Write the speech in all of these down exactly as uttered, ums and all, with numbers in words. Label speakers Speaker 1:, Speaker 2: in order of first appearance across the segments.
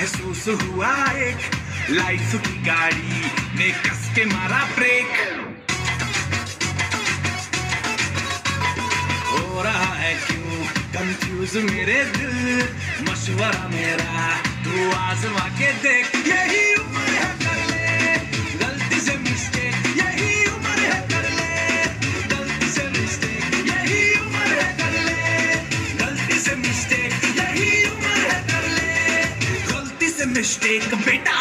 Speaker 1: महसूस हुआ एक लाइफ की गाड़ी ने कस के मारा ब्रेक। हो रहा है क्यों कंफ्यूज मेरे दिल, मशवरा मेरा तू आजमा के देख। यही उम्र है कर ले गलती से मिस्टेक, यही उम्र है कर ले गलती से मिस्टेक, यही उम्र है कर ले गलती से मिस्टेक, यही उम्र है कर ले गलती से मिस्टेक बेटा।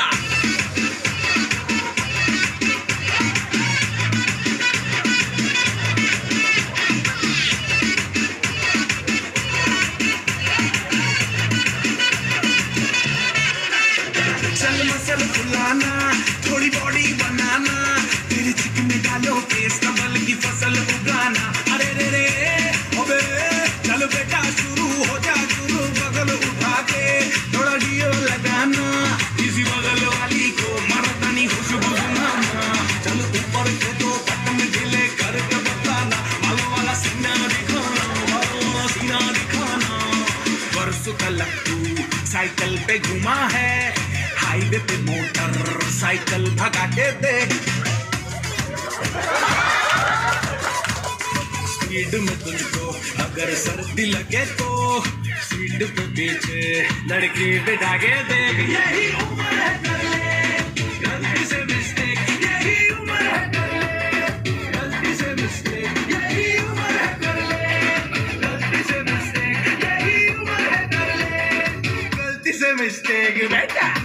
Speaker 1: चल मसल फुलाना, थोड़ी बॉडी बनाना, तेरे चिकन में डालो केस कमल की फसल उगाना। अरे रे रे अबे चलो बेटा शुरू हो जा शुरू, बगल उठा के थोड़ा डियो लगाना, किसी बगल वाली को मर्दानी खुशबू सुनाना। चलो ऊपर के दो बटन ढीले करके बताना, बालों वाला सीना दिखाना, बालों वाला सीना दिखाना। परसों तक तू साइकिल पे घुमा है, हाईवे पे मोटर साइकिल भगा के देख। स्पीड में तुझको अगर सर्दी लगे तो स्पीड पे पीछे लड़की बिठा के देख। यही उम्र है कर ले गलती से मिस्टेक, यही उम्र है कर ले गलती से मिस्टेक, यही उम्र है कर ले गलती से मिस्टेक, यही उम्र है कर ले गलती से मिस्टेक बेटा।